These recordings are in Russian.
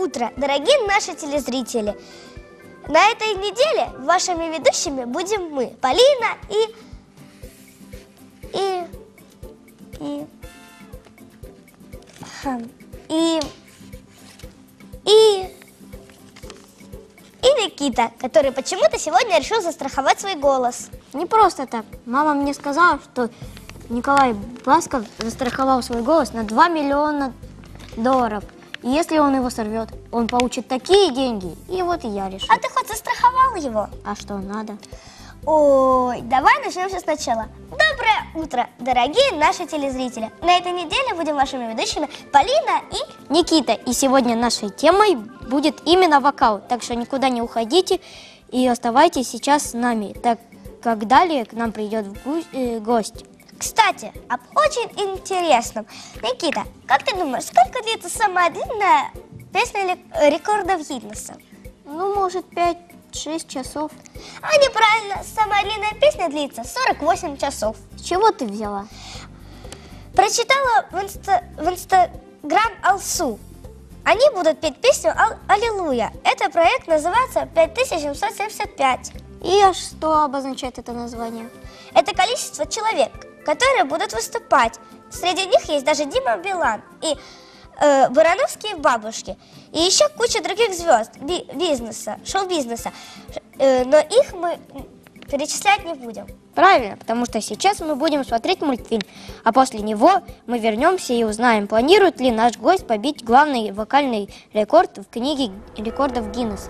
утро, дорогие наши телезрители! На этой неделе вашими ведущими будем мы, Полина и Никита, который почему-то сегодня решил застраховать свой голос. Не просто так. Мама мне сказала, что Николай Басков застраховал свой голос на $2 миллиона. И если он его сорвет, он получит такие деньги. И вот и я решил. А ты хоть застраховал его? А что надо? Ой, давай начнем все сначала. Доброе утро, дорогие наши телезрители. На этой неделе будем вашими ведущими Полина и Никита. И сегодня нашей темой будет именно вокал. Так что никуда не уходите и оставайтесь сейчас с нами, так как далее к нам придет гость. Кстати, об очень интересном. Никита, как ты думаешь, сколько длится самая длинная песня рекордов Гиннесса? Ну, может, 5-6 часов. А неправильно, самая длинная песня длится 48 часов. С чего ты взяла? Прочитала в Инстаграм Алсу. Они будут петь песню «Аллилуйя». Это проект называется 5775. И что обозначает это название? Это количество человек, которые будут выступать. Среди них есть даже Дима Билан и Барановские бабушки. И еще куча других звезд бизнеса, шоу-бизнеса. Но их мы перечислять не будем. Правильно, потому что сейчас мы будем смотреть мультфильм, а после него мы вернемся и узнаем, планирует ли наш гость побить главный вокальный рекорд в книге рекордов Гиннесса.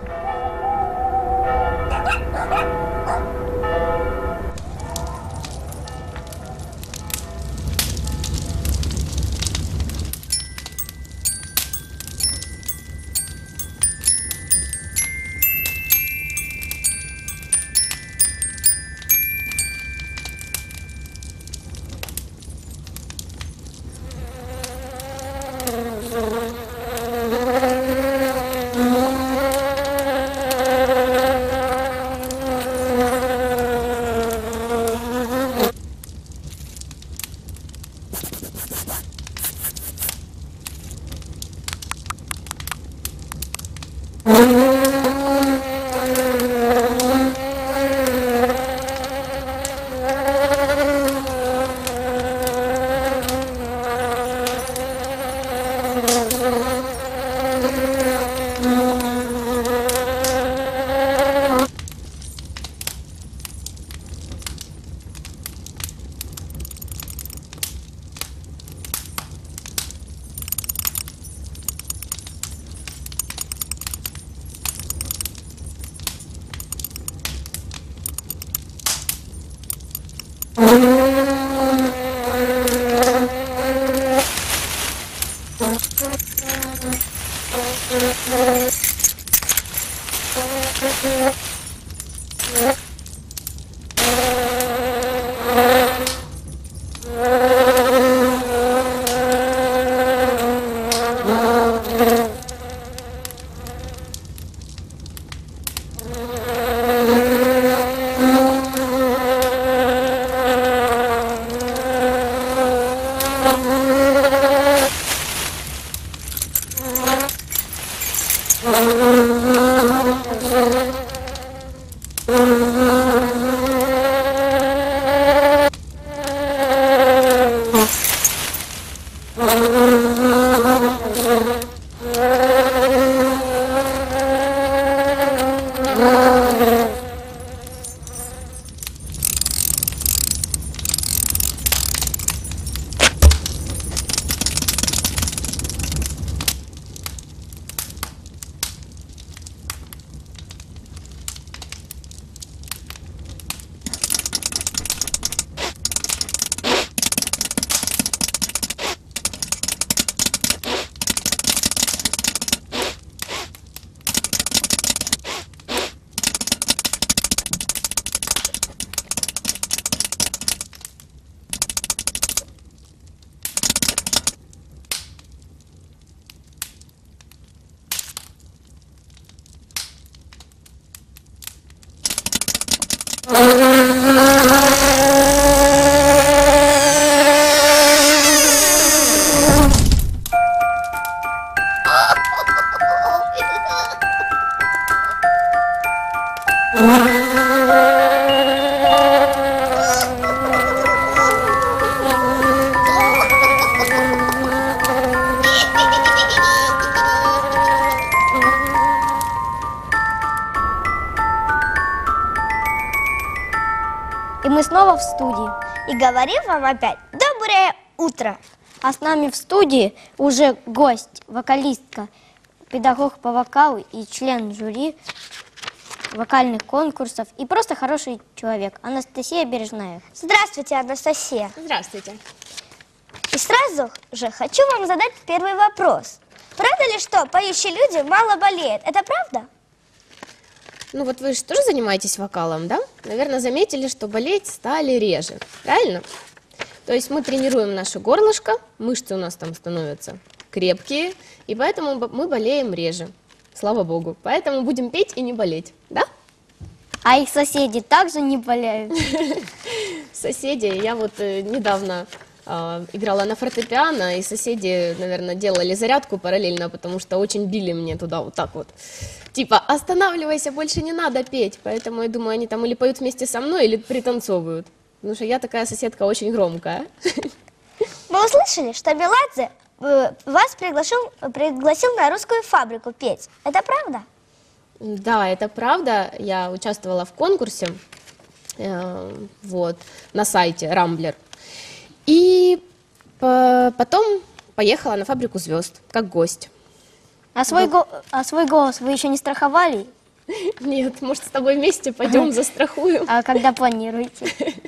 и говорим вам опять доброе утро. А с нами в студии уже гость, вокалистка, педагог по вокалу и член жюри вокальных конкурсов и просто хороший человек Анастасия Бережная. Здравствуйте, Анастасия. Здравствуйте. И сразу же хочу вам задать первый вопрос. Правда ли, что поющие люди мало болеют? Это правда? Ну вот вы же тоже занимаетесь вокалом, да? Наверное, заметили, что болеть стали реже, правильно? То есть мы тренируем наше горлышко, мышцы у нас там становятся крепкие, и поэтому мы болеем реже, слава богу. Поэтому будем петь и не болеть, да? А их соседи также не болеют. Соседи, я вот недавно играла на фортепиано, и соседи, наверное, делали зарядку параллельно, потому что очень били мне туда вот так вот. Типа, останавливайся, больше не надо петь. Поэтому я думаю, они там или поют вместе со мной, или пританцовывают. Потому что я такая соседка очень громкая. Мы услышали, что Меладзе вас пригласил на русскую фабрику петь. Это правда? Да, это правда. Я участвовала в конкурсе вот, на сайте Рамблер. И потом поехала на фабрику звезд, как гость. А свой голос вы еще не страховали? Нет, может, с тобой вместе пойдем застрахуем? А когда планируете?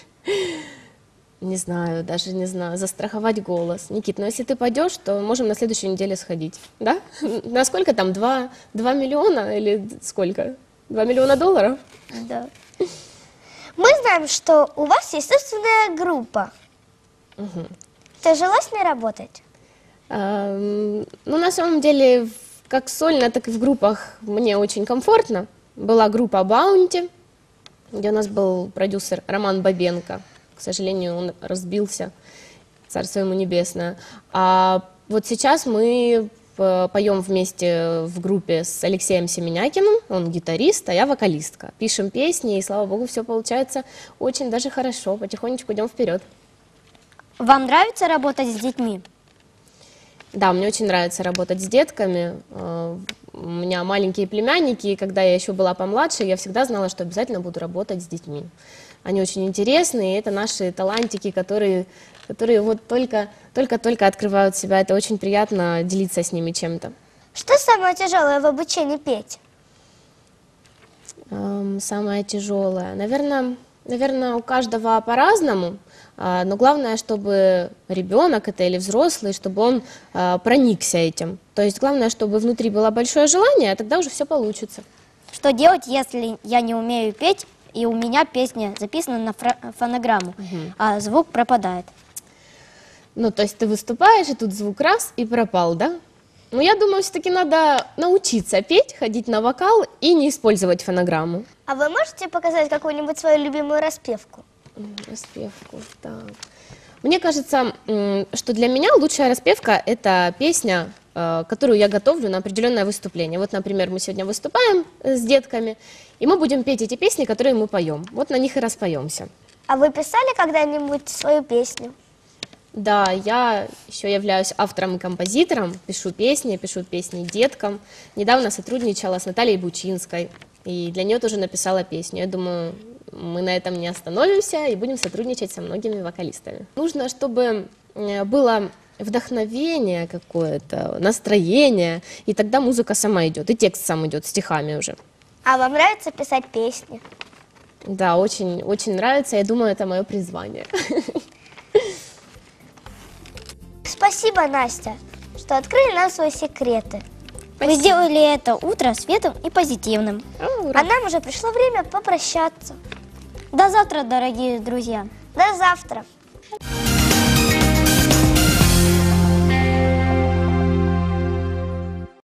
Не знаю, даже не знаю, застраховать голос. Никит, ну если ты пойдешь, то можем на следующей неделе сходить, да? На сколько там, 2 миллиона или сколько? 2 миллиона долларов? Да. Мы знаем, что у вас есть собственная группа. Тяжело с ней работать? Ну, на самом деле, как сольно, так и в группах мне очень комфортно. Была группа Баунти, где у нас был продюсер Роман Бабенко. К сожалению, он разбился, царство ему небесное. А вот сейчас мы поем вместе в группе с Алексеем Семенякиным, он гитарист, а я вокалистка. Пишем песни, и, слава богу, все получается очень даже хорошо, потихонечку идем вперед. Вам нравится работать с детьми? Да, мне очень нравится работать с детками. У меня маленькие племянники, и когда я еще была помладше, я всегда знала, что обязательно буду работать с детьми. Они очень интересные, и это наши талантики, которые вот только открывают себя. Это очень приятно делиться с ними чем-то. Что самое тяжелое в обучении петь? Самое тяжелое. Наверное, у каждого по-разному. Но главное, чтобы ребенок это или взрослый, чтобы он проникся этим. То есть главное, чтобы внутри было большое желание, а тогда уже все получится. Что делать, если я не умею петь, и у меня песня записана на фонограмму, а звук пропадает? Ну, то есть ты выступаешь, и тут звук раз и пропал, да? Ну, я думаю, все-таки надо научиться петь, ходить на вокал и не использовать фонограмму. А вы можете показать какую-нибудь свою любимую распевку? Распевку, так. Мне кажется, что для меня лучшая распевка – это песня, которую я готовлю на определенное выступление. Вот, например, мы сегодня выступаем с детками, и мы будем петь эти песни, которые мы поем. Вот на них и распоемся. А вы писали когда-нибудь свою песню? Да, я еще являюсь автором и композитором, пишу песни деткам. Недавно сотрудничала с Натальей Бучинской, и для нее тоже написала песню. Я думаю, мы на этом не остановимся и будем сотрудничать со многими вокалистами. Нужно, чтобы было вдохновение какое-то, настроение, и тогда музыка сама идет, и текст сам идет стихами уже. А вам нравится писать песни? Да, очень, очень нравится, я думаю, это мое призвание. Спасибо, Настя, что открыли нам свои секреты. Вы сделали это утро светлым и позитивным. А нам уже пришло время попрощаться. До завтра, дорогие друзья. До завтра.